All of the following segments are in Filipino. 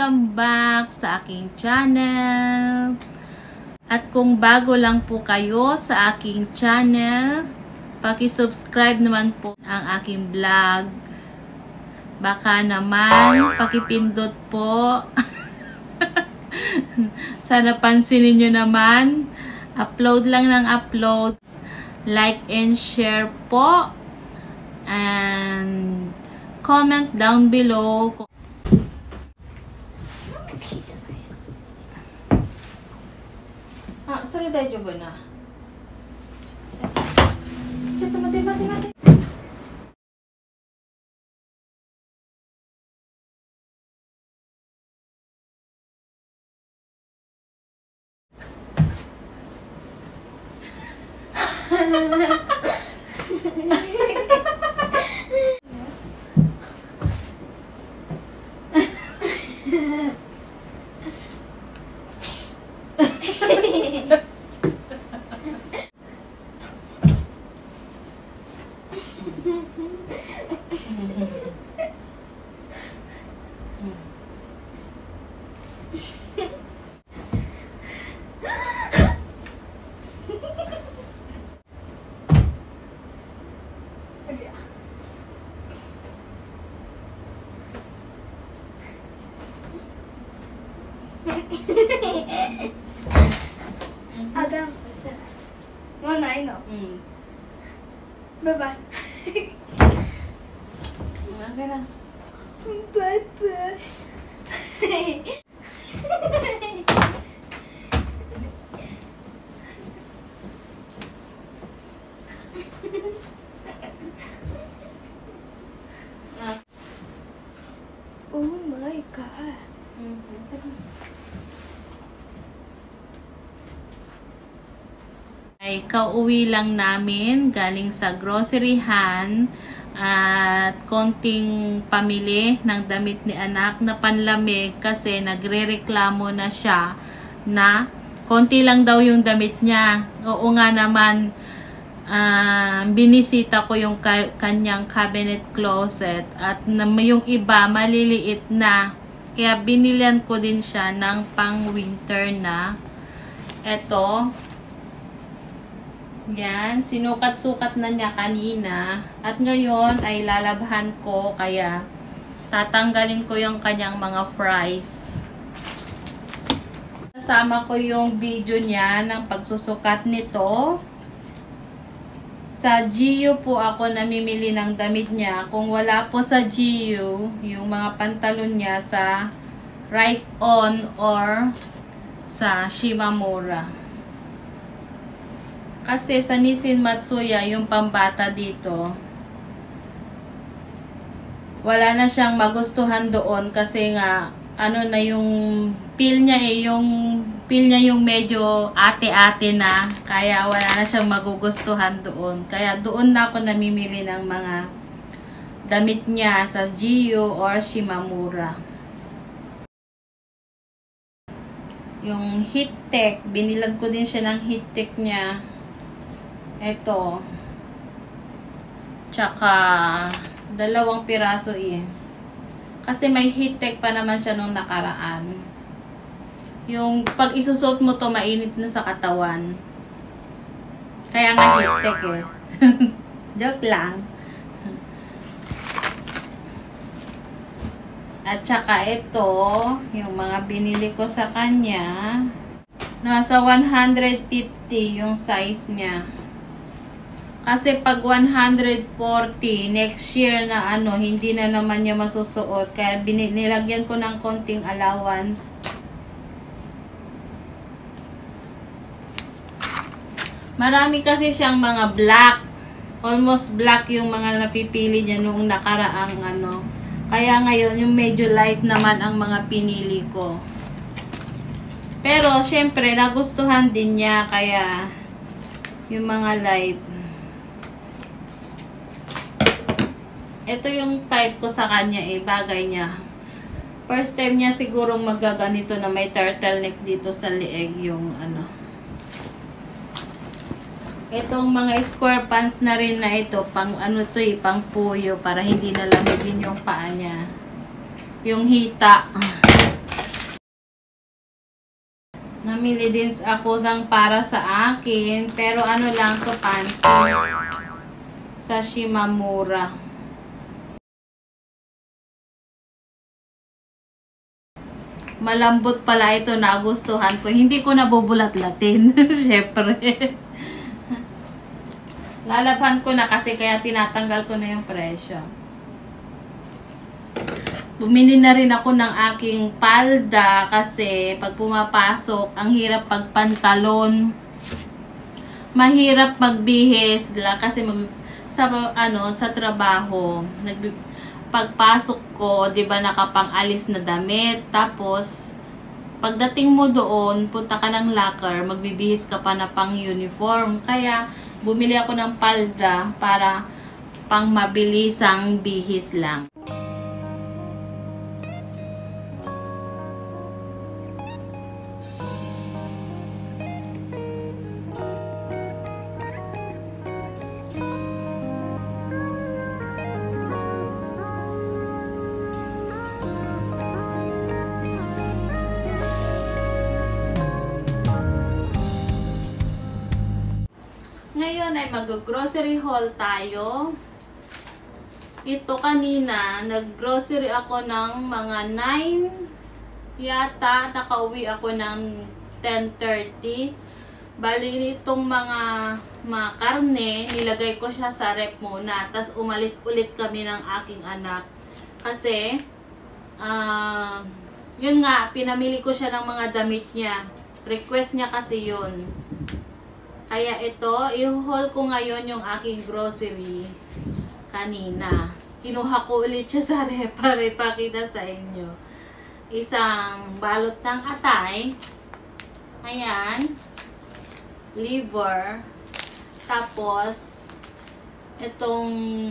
welcome back sa aking channel. At kung bago lang po kayo sa aking channel, paki-subscribe naman po ang aking vlog. Baka naman pakipindot po. Sana pansinin nyo naman. Upload lang ng upload. Like and share po. And comment down below. Sorry, dayo ba na? Chito, mati. Adam, no, I know. Bye-bye. Okay na. Bye-bye. Oh my God. Ay kauwi lang namin galing sa groceryhan at konting pamili ng damit ni anak na panlamig kasi nagrereklamo na siya na konti lang daw yung damit niya. Oo nga naman, binisita ko yung kanyang cabinet closet at yung iba maliliit na, kaya binilian ko din siya ng pang winter na. Eto, yan, sinukat-sukat na niya kanina at ngayon ay lalabhan ko, kaya tatanggalin ko yung kanyang mga fries. Kasama ko yung video niya ng pagsusukat nito. Sa GU po ako namimili ng damit niya. Kung wala po sa GU, yung mga pantalon niya sa Right On or sa Shimamura. Kasi sa Nissin Matsuya, yung pambata dito, wala na siyang magustuhan doon kasi nga, ano na yung feel niya yung medyo ate-ate na, kaya wala na siyang magugustuhan doon. Kaya doon na ako namimili ng mga damit niya sa GU or Shimamura. Yung heat tech, binilan ko din siya ng heat tech niya. Ito. Tsaka 2 piraso eh. Kasi may heat tech pa naman siya nung nakaraan. Yung pag isusot mo to, mainit na sa katawan. Kaya nga heat tech eh. Joke lang. At saka ito, yung mga binili ko sa kanya. Nasa 150 yung size niya. Kasi pag 140, next year na hindi na naman niya masusuot. Kaya nilagyan ko ng konting allowance. Marami kasi siyang mga black. Almost black yung mga napipili niya noong nakaraang Kaya ngayon, yung medyo light naman ang mga pinili ko. Pero, syempre, nagustuhan din niya. Kaya, yung mga light. Ito yung type ko sa kanya bagay niya. First time niya sigurong magaganito na may turtleneck dito sa leeg yung Itong mga square pants na rin na ito, pang pang puyo para hindi nalamigin yung paa niya. Yung hita. Namili din ako ng para sa akin. Pero ano lang to, panty. Sa Shimamura. Malambot pala ito, nagustuhan ko. Hindi ko nabubulat-latin. Syempre. Lalabhan ko na kasi kaya tinatanggal ko na yung presyo. Bumili na rin ako ng aking palda kasi pag pumapasok, ang hirap pagpantalon. Mahirap magbihis kasi sa trabaho, pagpasok ko, 'di ba, nakapang-alis na damit. Tapos pagdating mo doon, punta ka ng locker, magbibihis ka pa na pang uniform. Kaya bumili ako ng palda para pang mabilisang bihis lang. Ngayon ay mag-grocery haul tayo. Ito kanina, nag-grocery ako ng mga 9 yata. Nakauwi ako ng 10:30. Bali itong mga karne, nilagay ko siya sa rep muna. Tapos umalis ulit kami ng aking anak. Kasi, yun nga, pinamili ko siya ng mga damit niya. Request niya kasi yun. Kaya ito, i-haul ko ngayon yung aking grocery kanina. Kinuha ko ulit siya sa rep para ipakita sa inyo. Isang balot ng atay. Ayan. Liver. Tapos, itong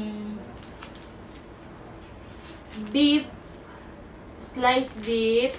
beef. Sliced beef.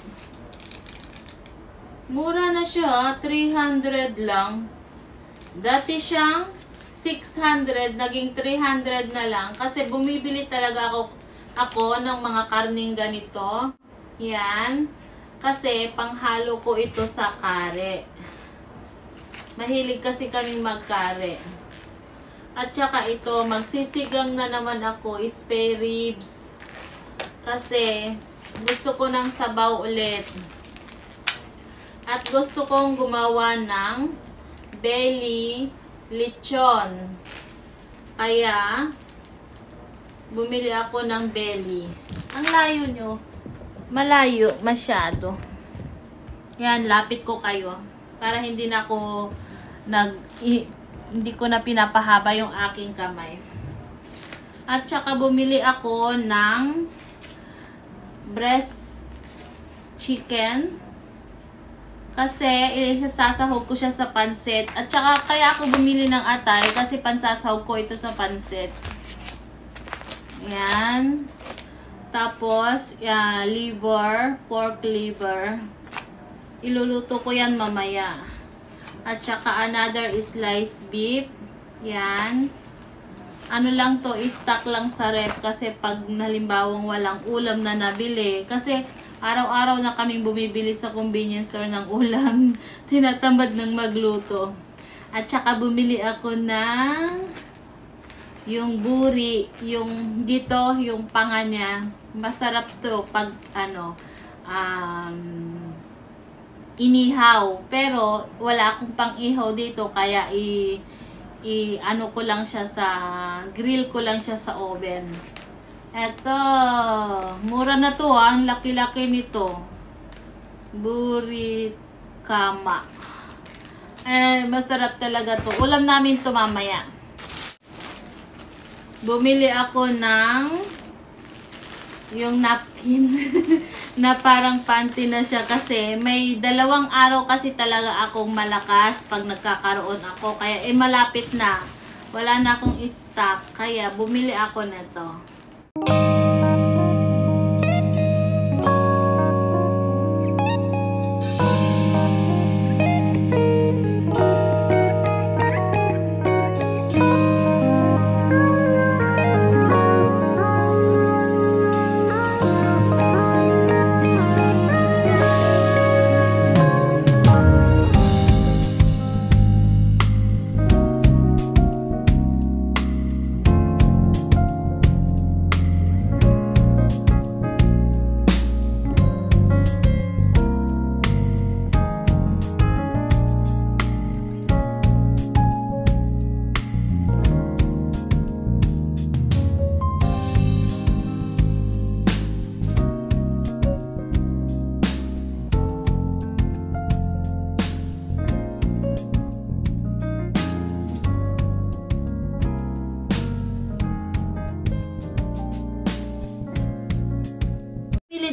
Mura na siya. 300 lang. Dati siyang 600, naging 300 na lang. Kasi bumibili talaga ako ng mga karning ganito. Yan. Kasi panghalo ko ito sa kare. Mahilig kasi kaming magkare. At saka ito, magsisigang na naman ako, spare ribs. Kasi gusto ko ng sabaw ulit. At gusto kong gumawa ng belly lechon. Kaya bumili ako ng belly. Ang layo nyo. Malayo masyado. Yan, lapit ko kayo. Para hindi na ako hindi ko na pinapahaba yung aking kamay. At saka bumili ako ng breast chicken. Kasi isasahog ko siya sa pansit. At saka kaya ako bumili ng atay kasi pansasahog ko ito sa pansit. Yan. Tapos, liver, pork liver. Iluluto ko yan mamaya. At saka another sliced beef. Yan. Ano lang to, stock lang sa rep kasi pag halimbawang walang ulam na nabili. Kasi araw-araw na kaming bumibili sa convenience store ng ulam. Tinatamad ng magluto. At saka bumili ako ng yung buri, yung dito, yung panga niya. Masarap to pag inihaw. Pero wala akong pang-ihaw dito kaya ano ko lang siya sa grill ko lang siya sa oven. Eto, mura na to ang laki-laki nito. Burikama. Masarap talaga to. Ulam namin to mamaya. Bumili ako ng yung napkin na parang panty na siya kasi may 2 araw kasi talaga akong malakas pag nagkakaroon ako. Kaya malapit na. Wala na akong stock. Kaya bumili ako nito.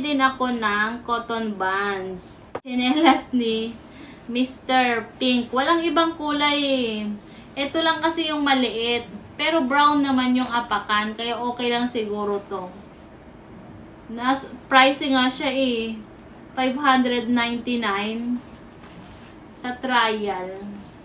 din ako ng cotton buds. Chinelas ni Mr. Pink. Walang ibang kulay eh. Ito lang kasi yung maliit. Pero brown naman yung apakan. Kaya okay lang siguro to. Pricing nga siya eh. $599 sa trial.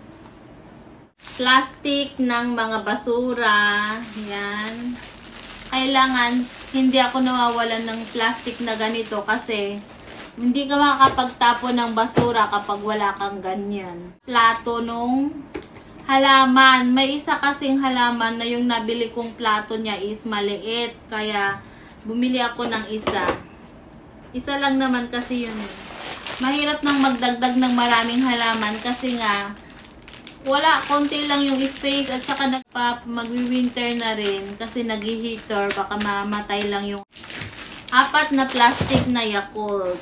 Plastic ng mga basura. Yan. Kailangan, hindi ako nawawalan ng plastic na ganito kasi hindi ka makakapagtapon ng basura kapag wala kang ganyan. Plato nung halaman. May isa kasing halaman na yung nabili kong plato niya is maliit. Kaya, bumili ako ng isa. Isa lang naman kasi yun. Mahirap nang magdagdag ng maraming halaman kasi nga, wala, konti lang yung space at saka magwi-winter na rin kasi nag-heater, baka mamatay lang yung 4 na plastic na Yakult.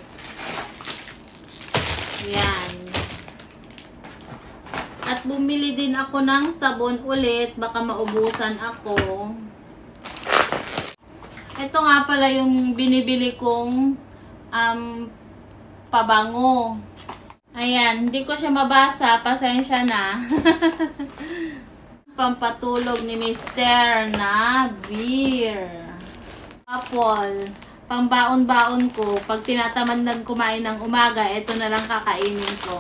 Yan. At bumili din ako ng sabon ulit, baka maubusan ako. Ito nga pala yung binibili kong pabango. Ayan, hindi ko siya mabasa. Pasensya na. Pampatulog ni Mr. na beer. Apple. Pambaon-baon ko. Pag tinatamad ng kumain ng umaga, ito na lang kakainin ko.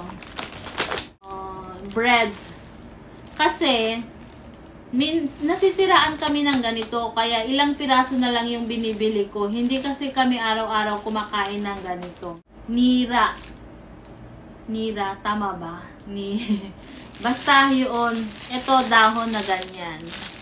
Bread. Kasi, nasisiraan kami ng ganito. Kaya ilang piraso na lang yung binibili ko. Hindi kasi kami araw-araw kumakain ng ganito. Nira. Nira, tama ba? Basta yun. Ito, dahon na ganyan.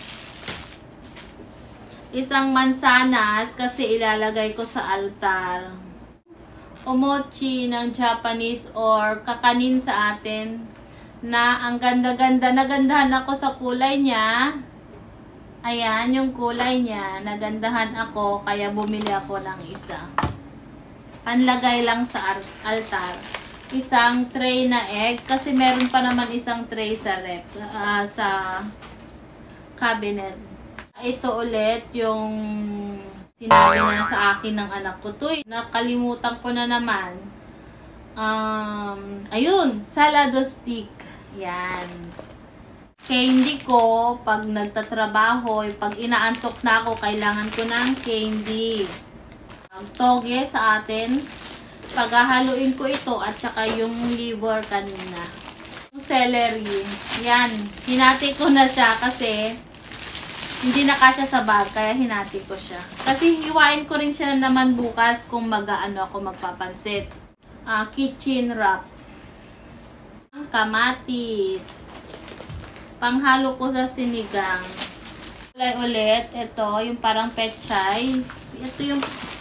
Isang mansanas kasi ilalagay ko sa altar. Omochi ng Japanese or kakanin sa atin na ang ganda-ganda. Nagandahan ako sa kulay niya. Ayan, yung kulay niya. Nagandahan ako kaya bumili ako ng isa. Panlagay lang sa altar. Isang tray na egg kasi meron pa naman isang tray sa rep sa cabinet. Ito ulit yung sinabi na sa akin ng anak ko. Nakalimutan ko na naman. Ayun, salado stick. Yan. Candy ko pag nagtatrabaho, pag inaantok na ako, kailangan ko ng candy. Ang toge sa atin. Paghahaluin ko ito at saka yung liver kanina. Yung celery. Yan. Hinati ko na siya kasi hindi na kasya sa bag. Kaya hinati ko siya. Kasi hiwain ko rin siya naman bukas kung ako magpapansit. Kitchen wrap. Ang kamatis. Panghalo ko sa sinigang. Ulit. Ito yung parang pechay. Ito yung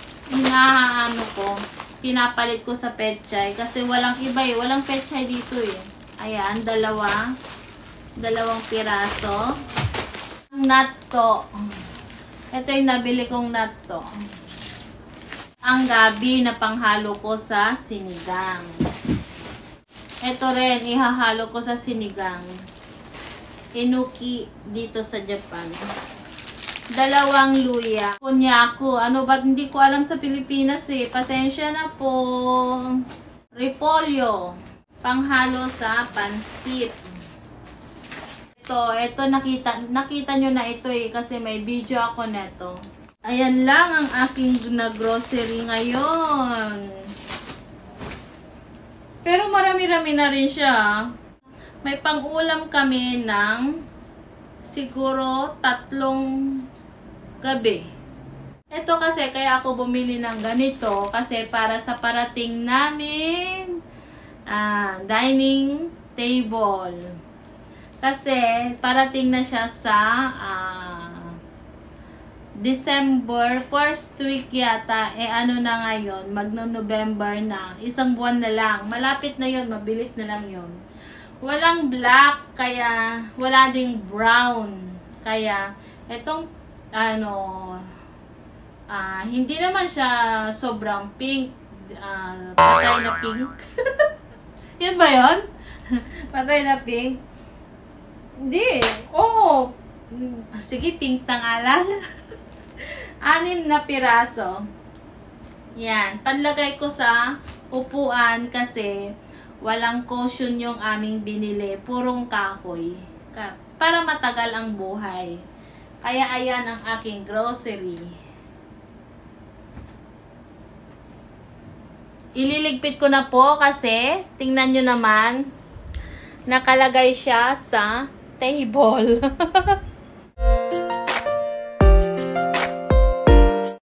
pinapalit ko sa pechay kasi walang iba eh. Walang pechay dito eh. Ayan, dalawang piraso. Natto. Ito yung nabili kong natto. Ang gabi na panghalo ko sa sinigang. Ito rin, ihahalo ko sa sinigang. Enuki dito sa Japan. 2 luya. Konyako. Ba't hindi ko alam sa Pilipinas eh. Pasensya na po. Repolyo. Panghalo sa pansit. Ito nakita nyo na ito eh. Kasi may video ako neto. Ayan lang ang aking grocery ngayon. Pero marami-rami na rin siya. May pang-ulam kami ng siguro 3 gabi. Ito kasi kaya ako bumili ng ganito kasi para sa parating namin dining table. Kasi parating na siya sa December, first week yata. Ano na ngayon, magno-November na. 1 buwan na lang. Malapit na yun, mabilis na lang yun. Walang black, kaya wala ding brown. Kaya itong hindi naman siya sobrang pink. Patay na pink. Yan ba yun? Patay na pink? Hindi. Oo. Sige, pink na nga lang. 6 na piraso. Yan. Panlagay ko sa upuan kasi walang cushion yung aming binili. Purong kahoy. Para matagal ang buhay. Kaya ayan ang aking grocery. Ililigpit ko na po kasi tingnan nyo naman nakalagay siya sa table.